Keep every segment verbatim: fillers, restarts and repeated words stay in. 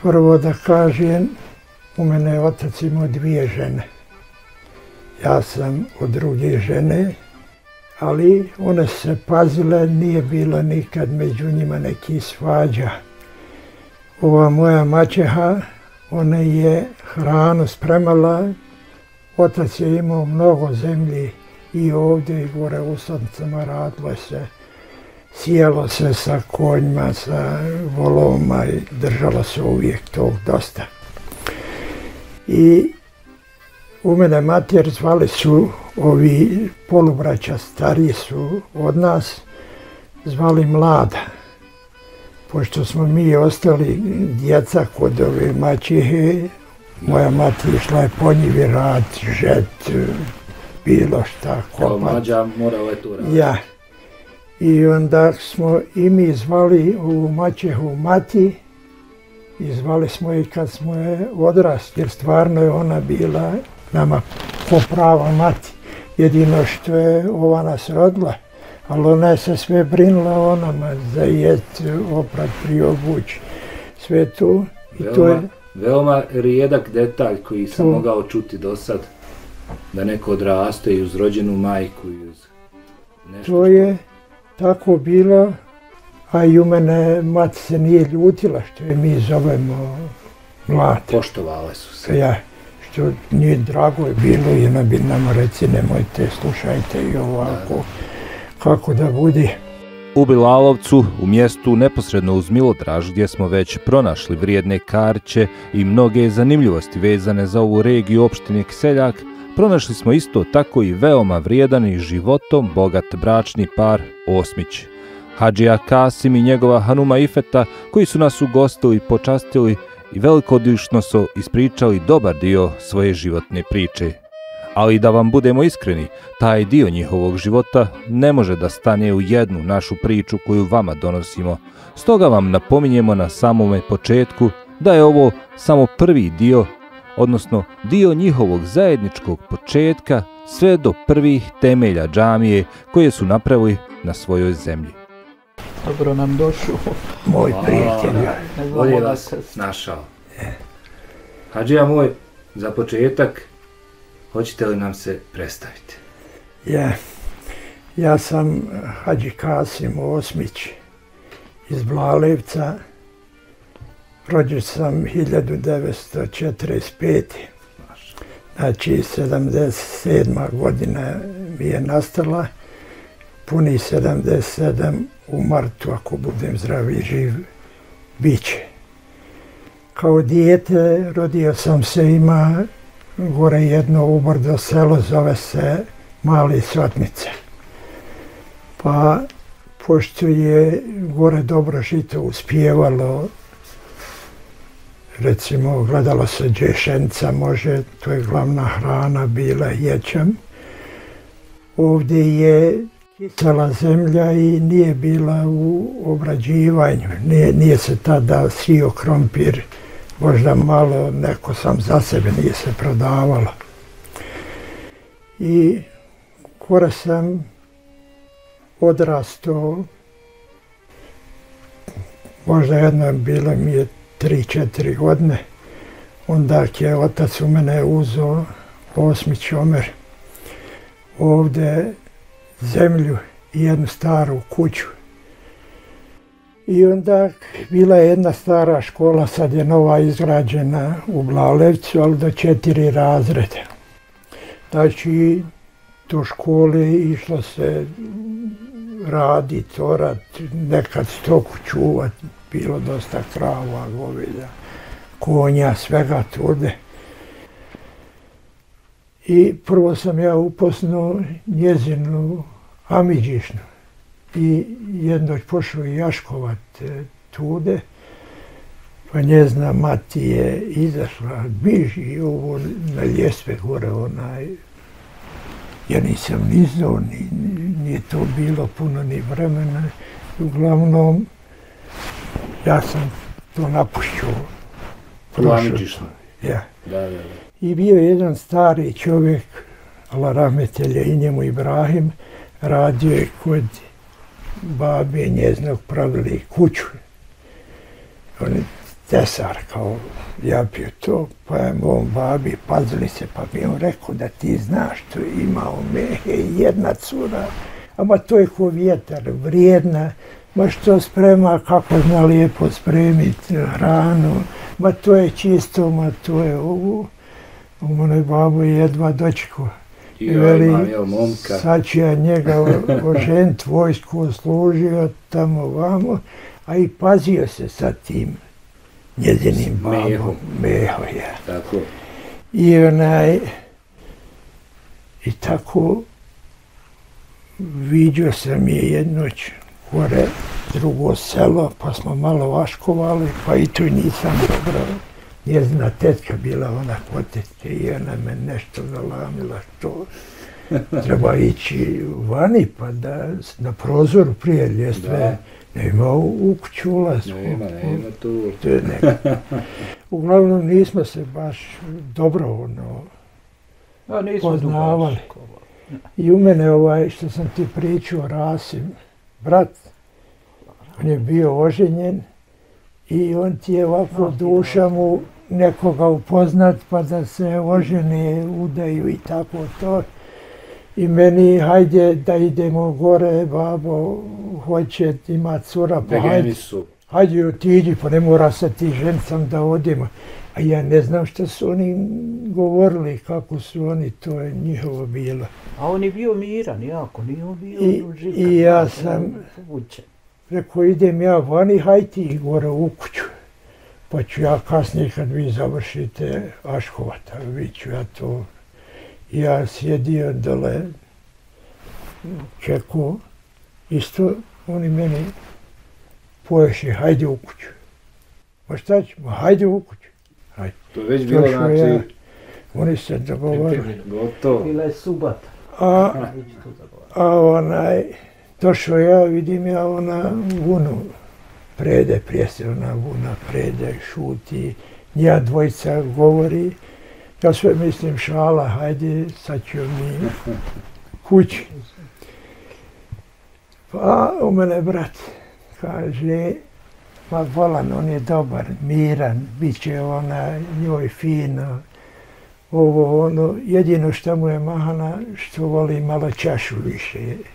Prvo da kažem, u mene je otac imao dvije žene. Ja sam od druge žene, ali one su se pazile, nije bilo nikad među njima nekih svađa. Ova moja maćeha, ona je hranu spremala, otac je imao mnogo zemlji i ovdje i gore u Usadnicama, radilo se, sijalo se sa konjima, sa volovima i držalo se uvijek tog dosta. I u mene mater zvali su ovi polubraća, stariji su od nas, zvali Mlada. Pošto smo mi ostali djeca kod ove maćehe, moja mati išla je po njivi rad, žet, bilo šta, kopat. Kao mlađa morala je to raditi. Ja. I onda smo i mi zvali ovu maćehu Mati i zvali smo je kad smo je odrasli, jer stvarno je ona bila nama ko prava mati. Jedino što je ova nas rodila, ali ona je se sve brinula o nama, za jet, oprat, priobuć, sve to. I veoma, to je, veoma rijedak detalj koji sam to, mogao čuti do sad, da neko odraste i uz rođenu majku i uz nešto. To je tako bilo, a i u mene mati se nije ljutila što je mi zovemo Mlad. Poštovale su se. Ja, što nije drago je bilo i ona bi nama reci nemojte, slušajte i ovako, da. Kako da bude. U Bilalovcu, u mjestu neposredno uz Milodraž, gdje smo već pronašli vrijedne karće i mnoge zanimljivosti vezane za ovu regiju opštine Kiseljak, pronašli smo isto tako i veoma vrijedan i životom bogat bračni par Osmić. Hadžija Kasim i njegova hanuma Ifeta, koji su nas ugostili, počastili i velikodušno su ispričali dobar dio svoje životne priče. Ali da vam budemo iskreni, taj dio njihovog života ne može da stane u jednu našu priču koju vama donosimo. Stoga vam napominjemo na samome početku da je ovo samo prvi dio, odnosno dio njihovog zajedničkog početka sve do prvih temelja džamije koje su napravili na svojoj zemlji. Dobro nam došao. Moj prijatelj. Bolje vas našao. Hadžija moj, za početak, hoćete li nam se predstaviti? Ja, ja sam Hadži Kasim Osmić iz Blalevca. Rođen sam hiljadu devetsto četrdeset pete. Znači, sedamdeset sedma godina mi je nastala. Puni sedamdeset sedam u martu, ako budem zdrav i živ, bit će. Kao dijete rodio sam se, ima gore jedno ubrdo selo, zove se Mali Sotnice. Pa, pošto je gore dobro žito uspjevalo, recimo gledalo se džešenca, može, to je glavna hrana bila ječam. Ovdje je kisela zemlja i nije bila u obrađivanju, nije, nije se tada sio krompir, možda malo, neko sam za sebe, nije se prodavalo. I gore sam odrastao, možda jedno bilo mi je tri, četiri godine, onda je otac u mene uzeo Osmić Omer ovdje zemlju i jednu staru kuću. I onda bila je jedna stara škola, sad je nova izgrađena u Blalevcu, ali do četiri razreda. Znači, do škole išlo se radit, orat, nekad stoku čuvat, bilo dosta krava, goveda, konja, svega tude. I prvo sam ja upoznao njezinu amidžišnu i jednoć pošao jaškovat tude, pa njezina mati je izašla, biži ovo na ljestve gore onaj. Ja nisam ni znao, ni, nije to bilo puno ni vremena. Uglavnom, ja sam to napušćao. Tu amidžišnu? Ja. Da, da, da. I bio je jedan stari čovjek, Allah rahmetelje i njemu Ibrahim, radio je kod babe njezinog, pravili kuću. Oni tesar, kao ja pio to, pa je mom babi, pazili se, pa bi on rekao da ti znaš, to je imao mehe, jedna cura, ama to je ko vjetar, vrijedna, ma što sprema, kako zna lijepo spremiti hranu, ma to je čisto, ma to je ovo. U mojoj babo je jedva dočekao. I ja imam, jel, momka. Sad će ja njega oženiti, vojsku služio tamo vamo, a i pazio se sa tim njezinim babom. Meho, ja. Tako. I onaj, i tako viđao sam je jednoć gore drugo selo, pa smo malo vaškovali, pa i tu nisam dobro. Njezina tetka bila ona kod tetke i ona me nešto nalamila što treba ići vani pa da na prozoru prije ljestve nema u kuću ulaz. Nema, nema tu. Uglavnom nismo se baš dobro ono poznavali. I u mene ovaj što sam ti pričao Rasim, brat, on je bio oženjen i on ti je ovako duša mu nekoga upoznat pa da se ožene, udaju i tako to. I meni, hajde da idemo gore, babo, hoće, ima cura, pa hajde, hajde otiđi, pa ne mora se ti žencam da odemo. A ja ne znam što su oni govorili, kako su oni, to je njihovo bilo. A on je bio miran, jako, nije on bio živkan. I ja sam rekao, idem ja vani, hajde ti gore u kuću. Pa ću ja kasnije kad vi završite Aškovata, vi ću ja to. Ja sjedio dole, čekao, isto oni meni poješi, hajde u kuću. Pa šta ćemo, hajde u kuću. Hajde. To je već bilo znači... Ja, oni se dogovorili. Gotovo. Bila je subata. A, a onaj, došao ja, vidim ja ona vunu prede, prije se ona vuna prede, šuti, nja dvojica govori. Ja sve mislim šala, hajde, sad ću mi kući. Pa u mene brat kaže, ma volan, on je dobar, miran, bit će ona njoj fino, ovo ono, jedino što mu je mahana, što voli malo čašu više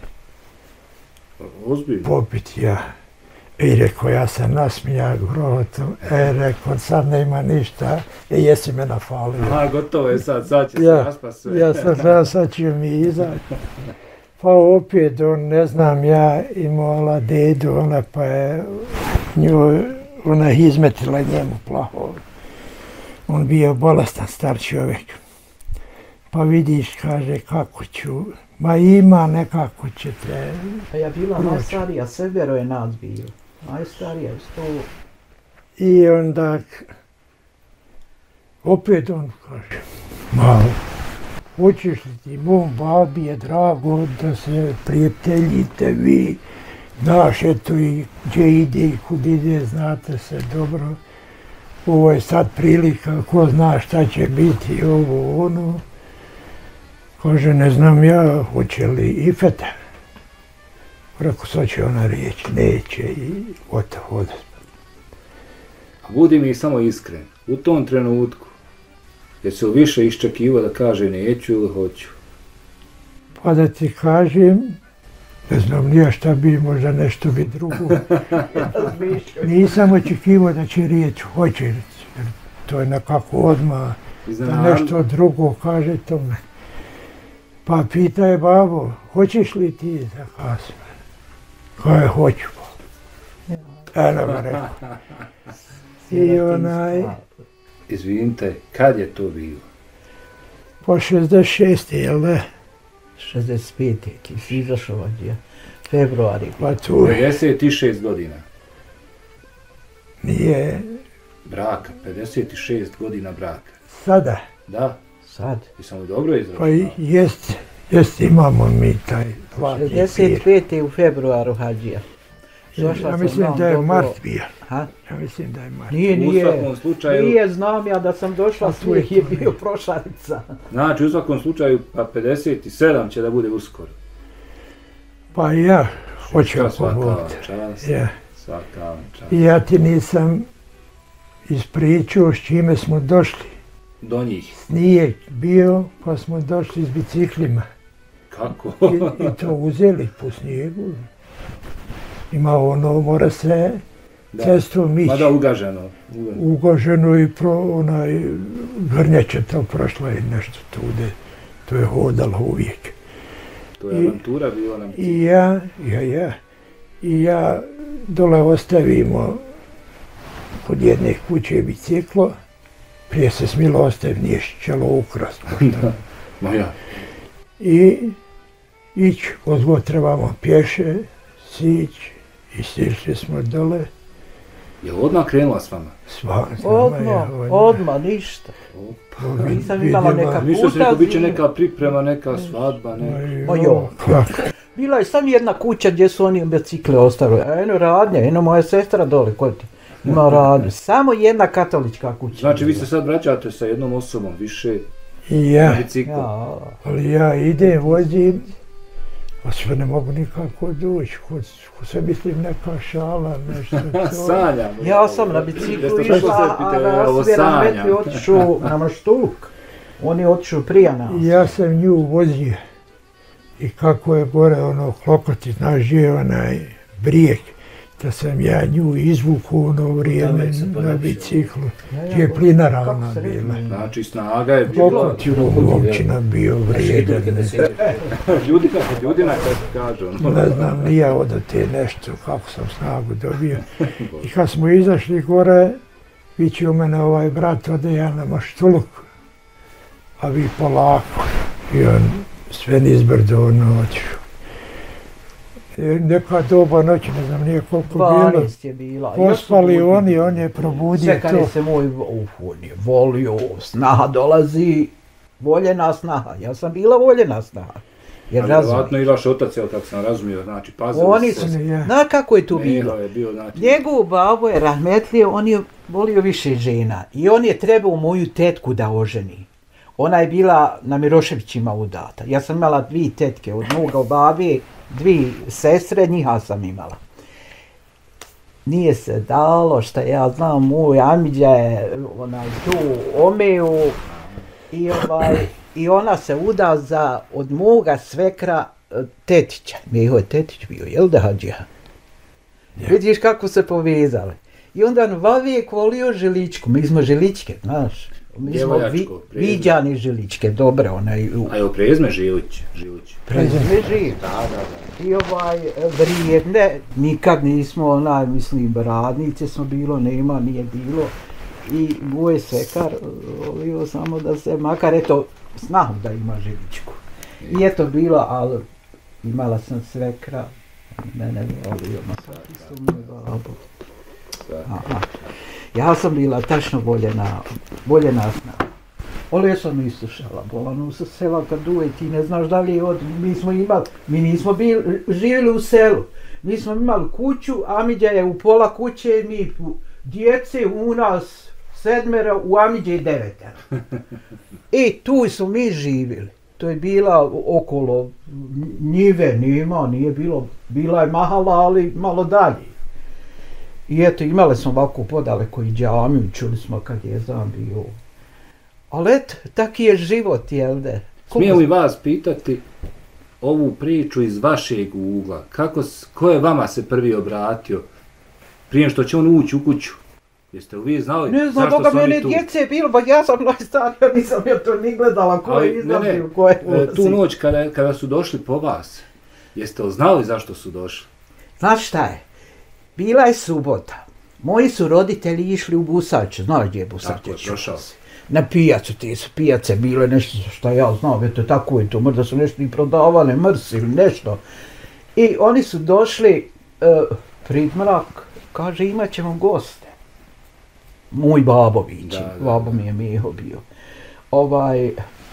popiti, ja. I rekao, ja sam nasmija grohotom, e, rekao, sad nema ništa, e, jesi me nafalio. Aha, gotovo je sad, sad će se raspas sve. Ja sam sad, sad će mi izaći. Pa opet, on, ne znam, ja imala dedu, ona pa je njoj, ona izmetila njemu plaho. On bio bolestan, star čovjek. Pa vidiš, kaže, kako ću, ma ima nekako ćete. A ja bila najstarija, severo je nas bio. Najstarija, sto... I onda, opet on kaže, malo, hoćeš li ti, mom babi je drago da se prijateljite vi, znaš, eto i gdje ide i kud ide, znate se dobro. Ovo je sad prilika, ko zna šta će biti, ovo, ono. Kaže, ne znam ja, hoće li Ifeta. Rekao, sad će ona riječi, neće i gotovo. A budi mi samo iskren, u tom trenutku, jesi li više iščekivao da kaže neću ili hoću? Pa da ti kažem, ne znam nija šta bi, možda nešto bi drugo. Nisam očekivao da će riječ hoće, jer to je nekako odmah, da nešto drugo kaže tome. Pa pita je babo, hoćeš li ti za kasme? Kaže, hoću. Eno ga rekao. I onaj... Izvinite, kad je to bilo? Po šezdeset šeste, jel ne? šezdeset pete ti si izašao ovdje, februari. Pa tu... pedeset šest godina. Nije... Braka, pedeset šest godina braka. Sada? Da. Sad? Jesam li dobro izrašao? Pa jest, jest imamo mi taj platni pir. šezdeset pete u februaru hađija. Ja mislim da je mart bio. Ja mislim da je mart. Nije, nije. U svakom slučaju... Nije, znam ja da sam došla, snijeg je bio prošarica. Znači, u svakom slučaju, pa pedeset sedam će da bude uskoro. Pa ja, hoću ako Svaka Bog. čast, Ja. svaka čast. I ja ti nisam ispričao s čime smo došli. Do njih. Snijeg bio, pa smo došli s biciklima. Kako? I, i to uzeli po snijegu. Ima ono, mora se cestom ići. Mada ugaženo. Ugaženo i pro, onaj, grnjeće to prošlo i nešto tude. To je hodalo uvijek. To je avantura bila na biciklu. I ja, ja, ja. I ja dole ostavimo kod jedne kuće biciklo. Prije se smilo ostaviti, nije šćelo ukrast. Ma ja. I ići, ozgo trebamo pješe, sići i sišli smo dole. Je odmah krenula s vama? Sva, Odmah, odmah, ništa. Opa. Nisam imala neka Ništa se rekao, puta. bit će neka priprema, neka svadba, ne. O jo. Bila je samo jedna kuća gdje su oni bicikle ostavili. A eno radnja, eno moja sestra dole, ko ti? Ima radnju. Samo jedna katolička kuća. Znači vi se sad vraćate sa jednom osobom više I ja, na biciklu. Ja, ali ja idem, vozim, a sve ne mogu nikako doći. Ko, ko se mislim neka šala, nešto to. Sanjam. ja sam na biciklu Jeste tako išla, se a pite, ovo Rasvjeran sanjam. Metli otišao na Maštuluk. On je otišao prije nas. I ja sam nju vozio. I kako je gore ono klokoti, znaš gdje je onaj brijeg, da sam ja nju izvukao u ono vrijeme na biciklu, gdje je plinara ona bila. Znači snaga je bila. Klokot je uopćina bio vrijedan. Ljudina, ljudina kako kažu. Ne znam, ni ja od te nešto, kako sam snagu dobio. I kad smo izašli gore, viće u mene ovaj brat, ode ja na Maštuluk, a vi polako. I on sve nizbrdo ono otišao. Neka doba noći, ne znam nije koliko bilo. dvanaest je bila. Pospali oni, on je probudio Sve kad je to. se moj, uf, on je volio, snaha dolazi, voljena snaha. Ja sam bila voljena snaha. Jer Vjerojatno razumiješ. i vaš otac, evo kako sam razumio, znači pazili Oni se. su, Ja. zna kako je to bilo? Miro je bio, znači... Njegov babo je rahmetlio, on je volio više žena i on je trebao moju tetku da oženi. Ona je bila na Miroševićima udata. Ja sam imala dvije tetke, od moga babi, dvije sestre, njiha sam imala. Nije se dalo, šta ja znam, moj Amidja je onaj tu omeo i, ovaj, i ona se uda za od moga svekra tetića. Miho je tetić bio, jel da hađija? Ja. Vidiš kako se povezali. I onda on vavijek volio Žiličku, mi smo Žiličke, znaš. Mi smo vi, Djevojačko, prezme. viđani Žiličke, dobro, onaj u A evo prezme Žilić, Žilić. prezme živ. Da, da, da. I ovaj vrijedne, nikad nismo, onaj, mislim, radnice smo bilo, nema, nije bilo. I moj svekar volio samo da se, makar eto, snahu da ima Žiličku. I eto bilo, ali imala sam svekra, mene volio, ma svaki su moj babo. Aha. Ja sam bila tačno voljena, voljena snaha. Ali ja sam islušala, bolano sa sela kad duje, ti ne znaš da li je od, mi smo imali, mi nismo bili, živjeli u selu, mi smo imali kuću, Amidja je u pola kuće, mi djece u nas sedmera, u Amidje devetera. I tu smo mi živjeli. To je bila okolo njive, nima, nije bilo, bila je mahala, ali malo dalje. I eto, imali smo ovako podaleko i džamiju, čuli smo kad je zam bio. Ali eto, taki je život, jel de? Smijem li vas pitati ovu priču iz vašeg ugla? Kako, s- ko je vama se prvi obratio prije što će on ući u kuću? Jeste li vi znali Ne znam, zašto Boga su oni mene tu? djece je bilo, ba ja sam najstarija, nisam ja to ni gledala, ko Ali, je ne, izlazio, ne, ko je e, tu ulazi. noć kada, kada su došli po vas, jeste li znali zašto su došli? Znaš šta je? Bila je subota. Moji su roditelji išli u Busače, znaš gdje je Tako Busače? je, prošao si. Na pijacu, te su pijace bile nešto što ja znam, eto tako je to, možda su nešto i prodavale, mrs ili nešto. I oni su došli, uh, Pridmrak, kaže imat ćemo goste. Moj babo viće, Da, da, babo mi je Miho bio. Ovaj,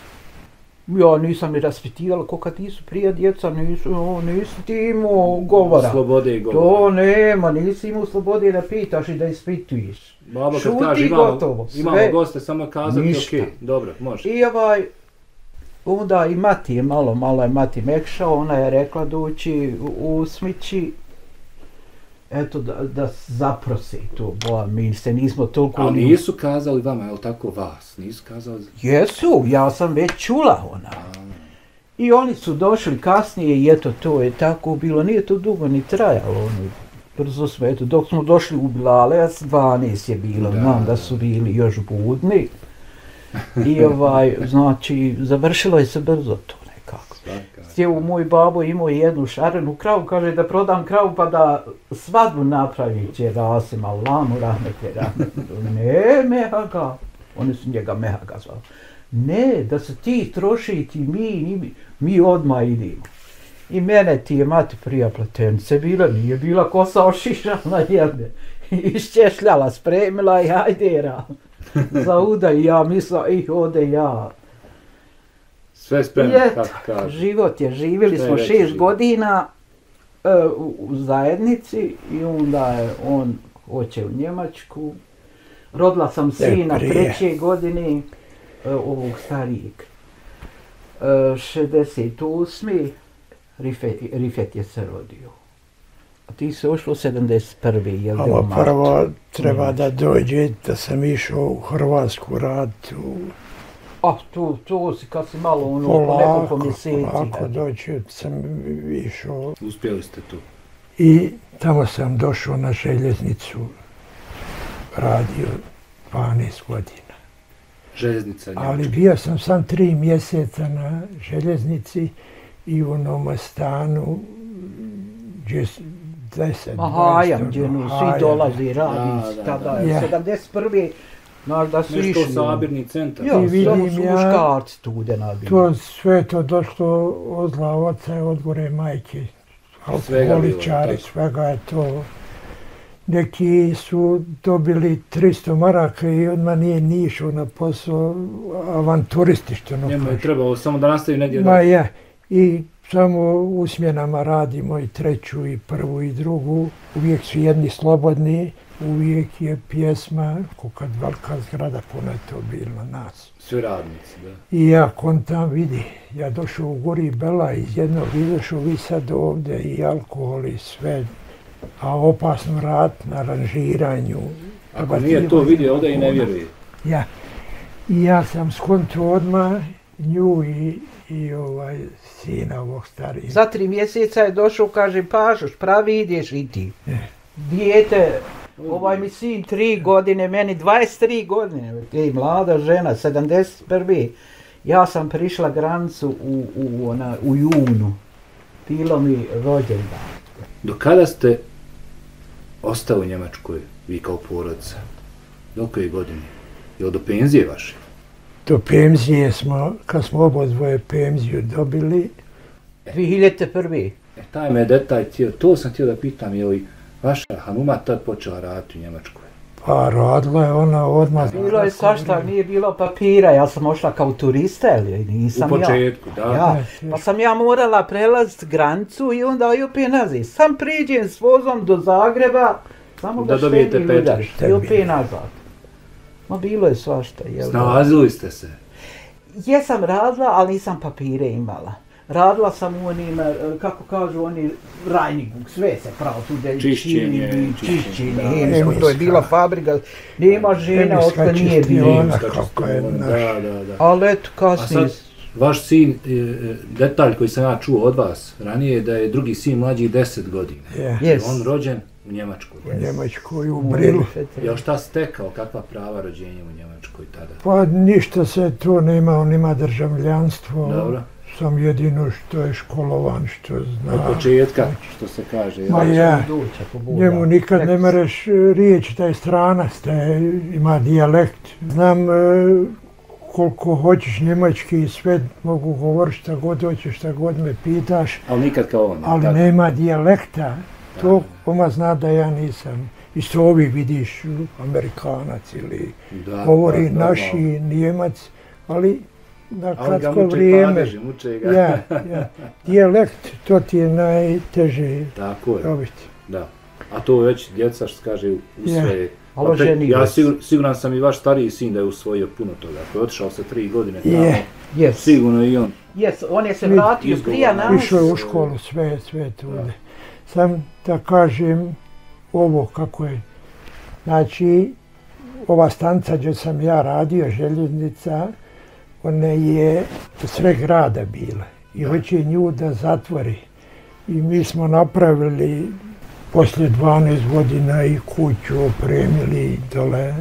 ja nisam ni raspitivala, ko kad nisu prije djeca, nisu, o, nisi ti imao govora. Slobode i govora. To nema, nisi imao slobode da pitaš i da ispituješ. Baba kad Šuti, kaže imamo, gotovo, imamo sve. goste, samo kazati, Ništa. ok, dobro, može. I ovaj, onda i mati je malo, malo je mati mekšao, ona je rekla doći u, u Smići. eto, da, da zaprosi to, boja, mi se nismo toliko... Ali nisu kazali vama, je li tako vas? Nisu kazali... Jesu, ja sam već čula ona. I oni su došli kasnije i eto, to je tako bilo, nije to dugo ni trajalo, ono, brzo smo, eto, dok smo došli u Bilalevac, dvanaest je bilo, da, znam da su bili još budni. I ovaj, znači, završilo je se brzo to nekako. Stjevu moj babo imao jednu šarenu kravu, kaže da prodam kravu pa da svadbu napravi će Rasim, Allamu rahmete, rahmete. Ne, Mehaga, oni su njega Mehaga zvali. Ne, da se ti troši, ti mi, mi, mi odmah idemo. I mene ti je mati prija pletenice bila, nije bila kosa ošišana jedne. Iščešljala, spremila i hajdera. Za udaj, ja mislila, ih ode ja. Sve spremno, kako kaže. Život je, živjeli smo šest život. godina uh, u, u zajednici i onda je on hoće u Njemačku. Rodila sam sina treće godine, uh, ovog starijeg. Uh, šezdeset osme Rifet, Rifet je se rodio. A ti se ušlo sedamdeset prve jel da u martu? Prvo treba da dođe da sam išao u Hrvatsku raditi u... A, to, to si kad si malo ono, po nekoliko mjeseci. Polako dođe, sam išao. Uspjeli ste tu. I tamo sam došao na željeznicu, radio dvanaest godina. Željeznica Njemačka. Ali bio sam sam tri mjeseca na željeznici i u onom stanu gdje deset, Aha, ja, gdje no, svi dolazi, radi, tada je sedamdeset prve Znaš da su išli. Nešto sabirni centar. Ja, samo su muškarci tu gdje nabili. To sve to došlo od zla oca i od gore majke. Alkoholičari, svega je to. Neki su dobili tristo maraka i odmah nije ni išao na posao, avanturisti što ono Njemu je trebalo samo da nastavi negdje. Ma ja, i samo u smjenama radimo i treću i prvu i drugu. Uvijek su jedni slobodni, uvijek je pjesma, ko kad velika zgrada, puno je to bilo nas. Svi radnici, da. I ja kontam vidi, ja došao u Gori Bela iz jednog, izašao vi sad ovdje i alkohol i sve, a opasno rad na aranžiranju. Ako nije to vidio, ovdje i ne vjeruje. Ja, i ja sam skontao odmah nju i, i ovaj sina ovog starijeg. Za tri mjeseca je došao, kaže, Pašoš, pravi ideš i ti. Ne. Dijete, ovaj mi sin tri godine, meni dvadeset tri godine, ej, mlada žena, sedamdeset prve Ja sam prišla granicu u, u, ona, u junu, bilo mi rođendan. Do kada ste ostali u Njemačkoj, vi kao porodica? Do koje godine? Je li do penzije vaše? Do penzije smo, kad smo obodvoje penziju dobili. dvije hiljade prve E, taj me detalj, to sam htio da pitam, je li vaša hanuma tad počela raditi u Njemačkoj? Pa radila je ona odmah. Bilo je svašta, nije bilo papira, ja sam ošla kao turista, ili nisam ja. U početku, ja. da. Ja. Pa sam ja morala prelaziti granicu i onda i opet nazad. Sam priđem s vozom do Zagreba, samo da ga dobijete pečat. I opet nazad. Ma bilo je svašta, jel? Snalazili ste se? Jesam radila, ali nisam papire imala. Radila sam u onim, kako kažu oni, rajniku, sve se pravo tu da čišćenje, čišćenje, hemijsko, to je bila fabrika, nema žena, otka nije bilo. Da, da, da. Ali eto, kasnije... Vaš sin, detalj koji sam ja čuo od vas ranije, da je drugi sin mlađi deset godina. Yeah. On rođen u Njemačkoj. U Njemačkoj, u Brilu. Jel šta stekao, kakva prava rođenja u Njemačkoj tada? Pa ništa se to nema, on ima državljanstvo. Dobro. Sam jedino što je školovan, što zna. Od početka, što se kaže. Ma ja, njemu nikad ne mereš riječ da je stranac, da je, ima dijalekt. Znam koliko hoćeš njemački i sve mogu govoriti šta god hoćeš, šta god me pitaš. Ali nikad kao on. Ali tako? Nema dijalekta. To oma zna da ja nisam. Isto ovi vidiš Amerikanac ili da, govori da, da, naši da. Njemac, ali na kratko vrijeme. Padeži, muče ga. Ja, ja. Dijalekt, to ti je najteže dobiti. Da. A to već djeca što kaže u sve. Ja. Opet, ja sigur, siguran sam i vaš stariji sin da je usvojio puno toga. Ako je otišao sa tri godine tamo, yeah. yes. sigurno i on. Jes, on je se vratio prije nas. Išao je u školu, sve, sve tu. Sam da kažem, ovo kako je. Znači, ova stanica gdje sam ja radio, željeznica, ona je u sred grada bila i hoće nju da zatvori. I mi smo napravili poslije dvanaest godina i kuću, opremili dole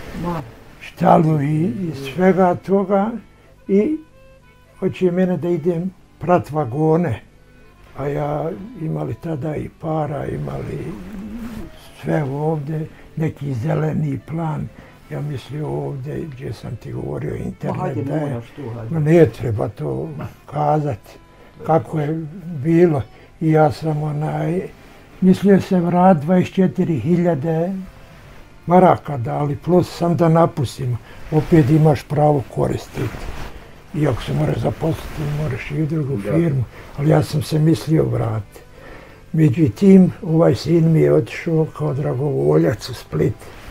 štalu i, i svega toga. I hoće mene da idem prat vagone. A ja imali tada i para, imali sve ovdje, neki zeleni plan. Ja mislio ovdje gdje sam ti govorio internet da je. No ne treba to kazati kako je bilo. I ja sam onaj, mislio sam vrat dvadeset četiri hiljade maraka dali, plus sam da napustimo. Opet imaš pravo koristiti. Iako se moraš zaposliti, moraš i u drugu firmu. Ali ja sam se mislio vratiti. Međutim, ovaj sin mi je otišao kao dragovoljac u Split,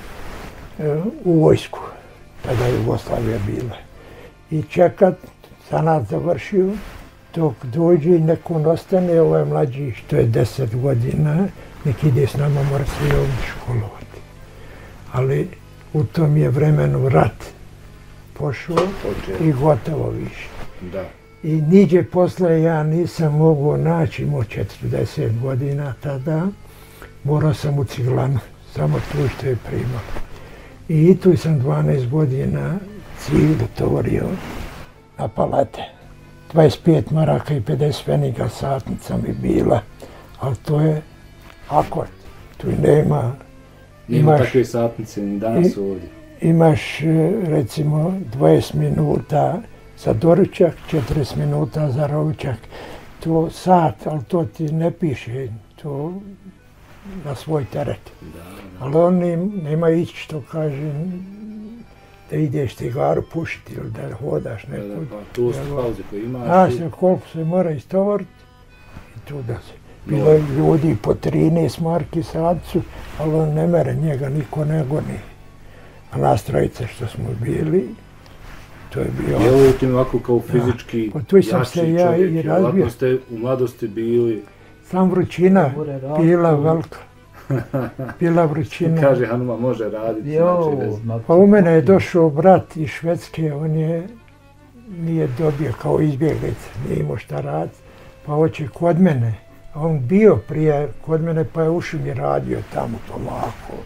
u vojsku. Tada je Jugoslavija bila. I čekat, zanat završio, dok dođe i neko ostane, ovaj mlađi što je deset godina, nek ide s nama, mora se i ovdje školovati. Ali u tom je vremenu rat pošao i gotovo više. Da. I niđe posle ja nisam mogao naći, imao četrdeset godina tada, morao sam u Ciglanu, samo tu što je primalo. I tu sam dvanaest godina ciglu tovorio na palete. dvadeset pet maraka i pedeset pfeniga satnica mi bila, ali to je akord, tu nema... Nema takve satnice ni danas ovdje. Imaš recimo dvadeset minuta za doručak, četrdeset minuta za ručak. To sat, ali to ti ne piše, to na svoj teret. Ali oni nema ići, što kažem, da ideš cigaru pušiti ili da hodaš nekud. To su pauze koje imaš. Zna se koliko se mora istovariti i tu da se. Bilo je ljudi po trinaest marki satcu, ali on ne mere, njega niko ne goni. A nas trojice što smo bili, to je bio... Djelujete mi ovako kao fizički jači čovjek, ovako ste u mladosti bili... Sam vrućina bila velika. Bila vrućina. Kaže Hanuma može raditi. Pa u mene je došao brat iz Švedske, on je nije dobio kao izbjeglica, nije imao šta raditi, pa hoće kod mene. A on bio prije kod mene, pa je ušao mi radio tamo polako.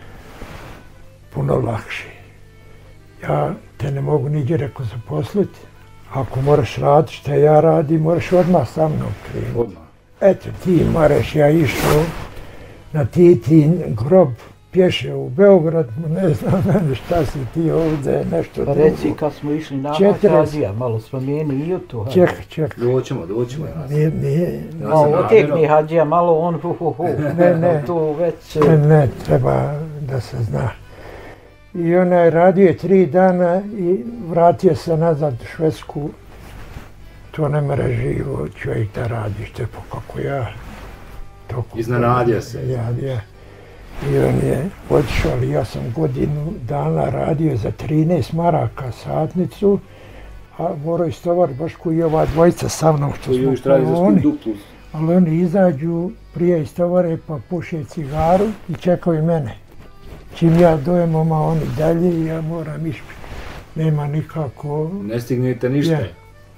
Puno lakše. Ja te ne mogu niđe reko zaposliti. Ako moraš raditi šta ja radim, moraš odmah sa mnom krenuti. Odmah? Eto ti moraš, ja išao na Titin grob pješe u Beograd, ne znam šta si ti ovdje, nešto drugo. Reci kad smo išli na Hadžija, malo smo meni i tu Hadžija. Čekaj, čekaj. Doćemo, doćemo. Nije, nije. Otekni Hadžija, malo on, hu, hu, hu. Ne, ne. Tu već... Ne, ne, treba da se zna. I onaj radio je tri dana i vratio se nazad u Švedsku. To ne mora živo čovjek da radi, što je po kako ja. Iznenadio se. Ja, ja. I on je otišao, ali ja sam godinu dana radio za trinaest maraka satnicu, a morao istovar baš koji je ova dvojica sa mnom što smo koloni. Ali oni izađu prije istovare pa puše cigaru i čekaju mene. Čim ja dojem, oma oni dalje i ja moram išpiti. Nema nikako... Ne stignete ništa. Ja.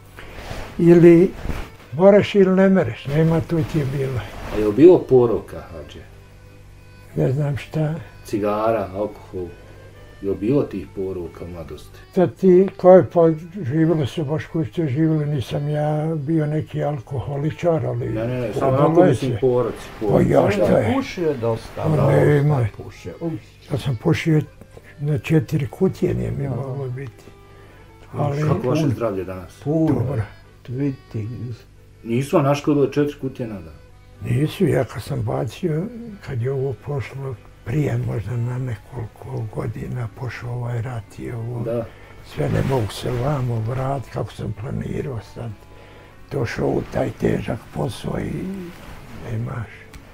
Ili moraš ili ne mereš, nema, to ti je bilo. A je li bilo poroka, Hadže? Ne znam šta. Cigara, alkohol. Je li bilo tih poroka u mladosti? Sad ti, kao pa živjelo se baš koji ste živjeli, nisam ja bio neki alkoholičar, ali... Ne, ne, ne, samo onako mislim poroci. Pa ja šta je? Pušio dosta. Pa ne, imaj. Ja sam pušio na četiri kutije, nije mi moglo biti. Kako vaše zdravlje danas? Dobro. Vidite. Nisu vam naškodile četiri kutije nada? Nisu, ja kad sam bacio, kad je ovo pošlo prije možda na nekoliko godina, pošao ovaj rat i ovo, sve ne mogu se vamo vratiti kako sam planirao sad. Došao u taj težak posao i nemaš.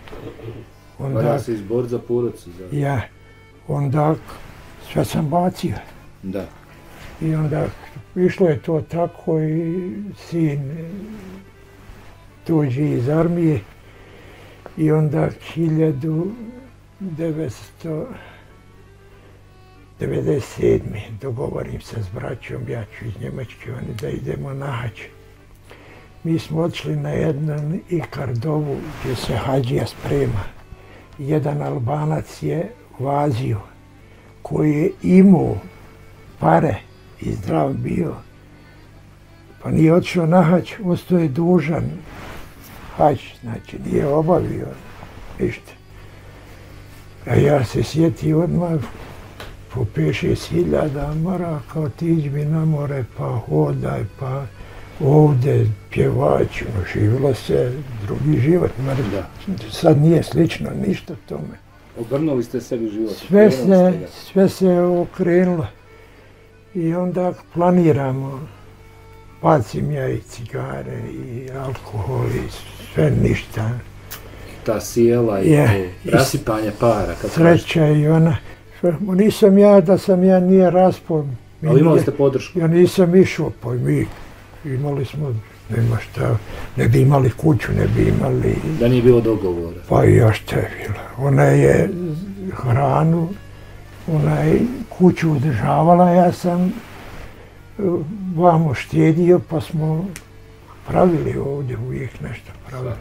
Valja se izbor za porodicu. Ja, onda sve sam bacio. Da. I onda išlo je to tako i sin dođe iz armije i onda hiljadu devetsto devedeset sedme dogovorim se s braćom, ja ću iz Njemačke, oni da idemo na hađ. Mi smo odšli na jednu Ikardovu gdje se hađija sprema. Jedan Albanac je vazio koji je imao pare i zdrav bio. Pa nije otišao na hađ, ostao je dužan hađ, znači nije obavio ništa. A ja se sjetio odmah po pet šest hiljada maraka, otiđi mi na more, pa hodaj, pa ovdje pjevaću, živjelo se drugi život. Sad nije slično ništa tome. Obrnuli ste sebi život. Sve se, sve se okrenulo. I onda planiramo, bacim ja i cigare i alkohol i sve ništa. Ta sjela i je, rasipanje para. Sreća i ona. Nisam ja da sam ja nije raspao. Ali imali ste podršku? Ja nisam išao, pa mi imali smo, nema šta, ne bi imali kuću, ne bi imali... Da nije bilo dogovora? Pa i još šta je bilo. Ona je hranu, ona je kuću održavala, ja sam vamo štjedio, pa smo pravili ovdje uvijek nešto pravili.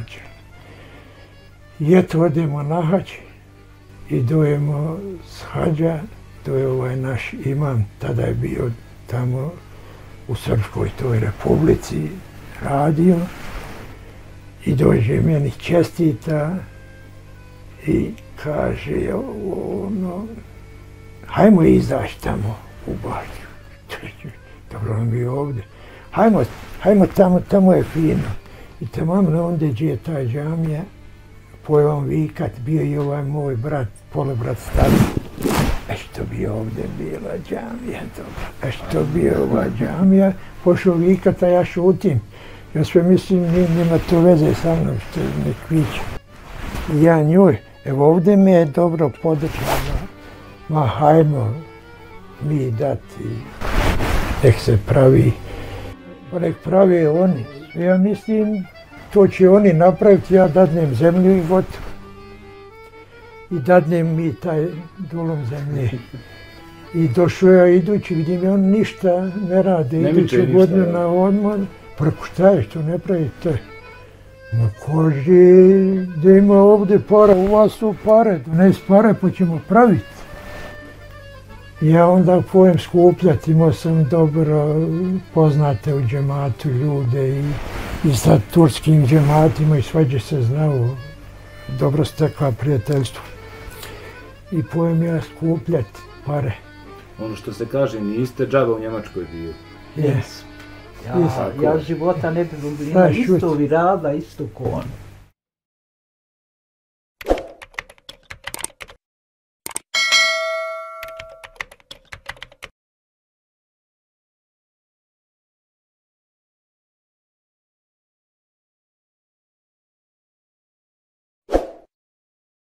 I eto, odemo na hađ i dojemo s hađa, to je ovaj naš imam, tada je bio tamo u Srpskoj toj republici, radio i dođe meni čestita i kaže ono, hajmo izaći tamo u bašću. Dobro nam je ovdje. Hajmo, hajmo tamo, tamo je fino. I tamo onda gdje je ta džamija, pojel vikat, bio i ovaj moj brat, polobrat stari. E što bi ovdje bila džamija, dobro. E što bi ova džamija, pošao vikat, a ja šutim. Ja sve mislim, nema to veze sa mnom, što ne kviću. I ja njoj, evo ovdje me je dobro podržala. Ma hajmo mi dati, nek se pravi, pa nek prave oni. Ja mislim, to će oni napraviti, ja dadnem zemlju i gotovo. I dadnem mi taj dolom zemlje. I došao ja idući, vidim, on ništa ne rade, iduću godinu na odmor. Preko šta je, što ne pravite? Ma kaže, da ima ovdje para, u vas su pare, donesi pare pa ćemo praviti. Ja onda pojem skupljati, imao sam dobro poznate u džematu ljude i, i sa turskim džematima i svađe se znao, dobro stekla prijateljstvo. I pojem ja skupljati pare. Ono što se kaže, niste džaba u Njemačkoj bio. Jes. Ja, ja života ne bi bila isto vi rada, isto ko on.